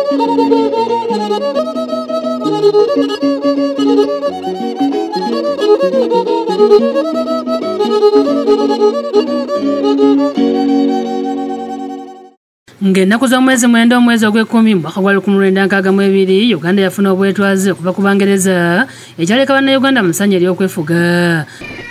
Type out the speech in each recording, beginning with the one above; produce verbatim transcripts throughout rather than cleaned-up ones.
Ng'ennaku z'omwezi mwenda omwezi ogw'ekkumi mwaka gwa lukumi lwenda nkaaga mu ebiri Uganda yafuna obwetwaze okuva ku Bangereza ekyaleka bannayuganda mu ssanya ery'okwefuga.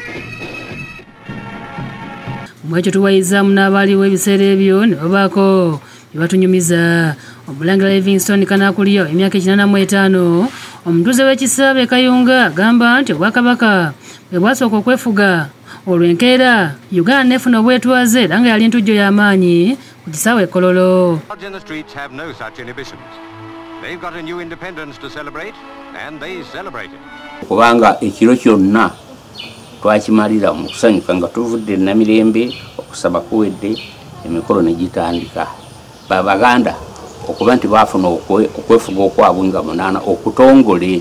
Mwekyo tuwayizaamu n'abaaliwo ebiseera ebyo ne babaako bye batunyumiza. Omulangira Livingstone Kanakulya emyaka ekinaana mu etaano omutuuze w'ekisaabe Kayunga agamba nti Obwakabaka bwe bwasooka okwefuga olw'enkeera Uganda n'efuna obwetwaze era nga yali ntujjo y'amaanyi ku kisaawe Kololo. Kubanga ekiro kyonna twakimalira mu kusanyuka nga tuvudde Namirembe okusaba kuwedde emikolo ne gitandika. Babaganda okuba nti baafuna okwefuga okwabwe nga munaana okutongole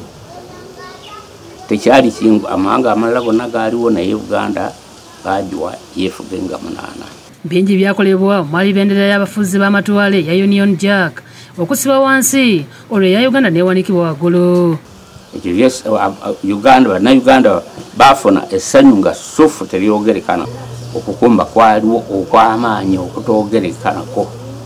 tekyali kingu amawanga amalala gonna gaaliwo naye Uganda baagiwa yeefuge nga munaana. Bingi byakolebwa omwali bendera y'abafuzi b'amatwale ya Union Jack okusiba wansi olwo eya Uganda neewanikibwa waggulu. Ekyo yes, Uganda bannayuganda baafuna essanyu nga ssufu teryogerekana. Okukumba kwaliwo okw'amaanyi okutoogerekanako.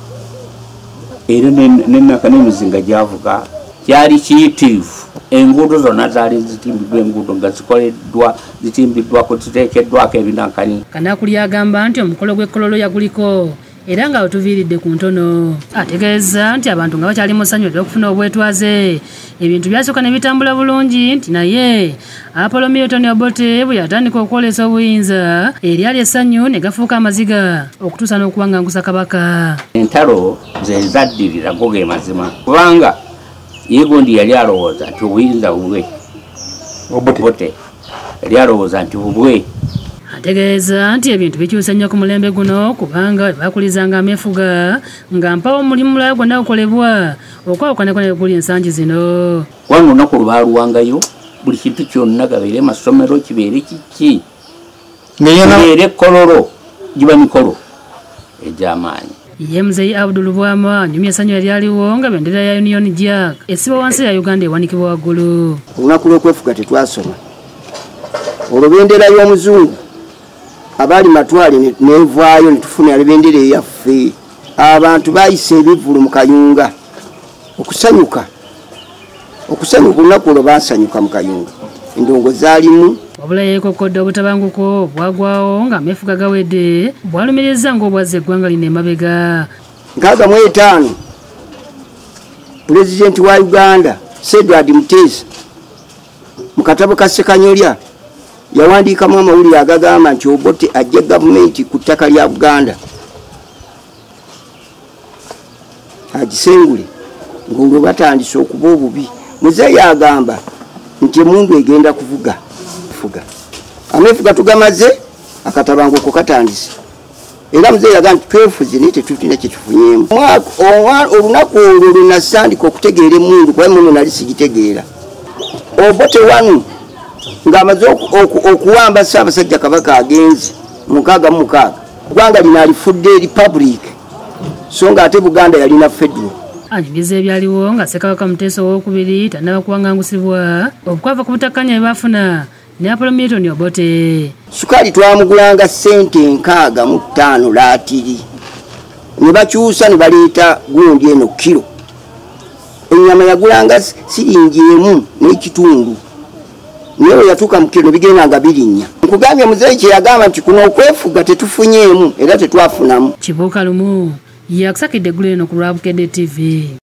Era n'ennaka n'emizinga gyavuga kyali kiyitiivu. Enguudo zonna zaali zitimbiddwa enguudo nga zikoleddwa zitimbiddwako ziteekeddwako ebinankani. Kanakulya agamba nti omukolo gw'ekkololo yaguliko era nga wetuviiridde ku ntono. Ategeeza nti abantu nga bakyali mu ssanyu ery'okufuna obwetwaze ebintu byasooka ne bitambula bulungi nti naye Apollo Milton Obote bwe yatandika okwolesa obuyinza eryali essanyu ne gafuuka amaziga okutuusa n'okuwangangusa Kabaka. Entalo ze zaddirira go ge mazima kubanga ye gundi yali alowooza nti obuyinza bubwe Obote yali alowooza nti bubwe. Ategeeza nti ebintu bikyuse nnyo ku mulembe guno kubanga bakulizanga ameefuga nga mpawo omulimu mulala gwonna gukolebwa okwawukanako ne guli ensangi zino. Wano olunaku lwaluwangayo buli kintu kyonna gabeere masomero kibeere kiki kibeere ekkololo giba mikolo egy'amaanyi. Ye Muzeeyi Abdul Bwama anyumya essanyu eryaliwo nga bendera ya Union Jack esiba wansi ya Uganda ewanikibwa waggulu. Olunaku lw'okwefuga tetwasoma olwo bendera y'omuzungu abaali matwale nevaayo netufuna bendera eyaffe. Abantu bayise ebivulu mu Kayunga okusanyuka okusanyuka olunaku olwo bansanyuka mu Kayunga endongo zaalimu. Wabula yeekokkodde obutabanguko bwagwawo nga ameefuga gawedde bwalumiriza ng'obwazza eggwanga lino emabega. nkaaga mu etaano pulezidenti wa Uganda Edward Mutesa mu katabo ka Ssekanyolya yawandiikamu amawulire agagamba nti Obote ajja gavumenti ku ttaka lya Buganda agisengule ng'olwo batandise okuba obubi. Muzeeyi agamba nti emundu egenda kuvuga fuga ameefuga tugamaze akatabanguko katandise era Muzeeyi agamba nti twefuze naye tetulina kye tufunyeemu. Olunaku olwo lwe nasandika okutegeera emundu kuba emundu nali sigitegeera. Obote wanu ng'amaze okuwamba Ssaabasajja Kabaka agenze mu nkaaga mu mukaaga eggwanga lino alifudde republic so ng'ate Buganda yalina federal. Anyumiza ebyaliwo nga Ssekabaka Muteesa owookubiri tannaba kuwangangusibwa obukwava ku butakkanya bye baafuna ne Apollo Milton Obote. Sukaali twamugulanga ssente nkaaga mu ttaano laatiri ne bakyusa ne baleeta gundi eno kiro. Ennyama yagulanga siringi emu n'ekitundu naye yatuuka mu kiro ne bigenda nga birinnya. Nkugambye Muzeeyi kye yagamba nti kuno okwefuga tetufunyeemu era tetwafunamu. Kibuuka lumu yakusakidde eggulu eno ku lwa Bukedde T V.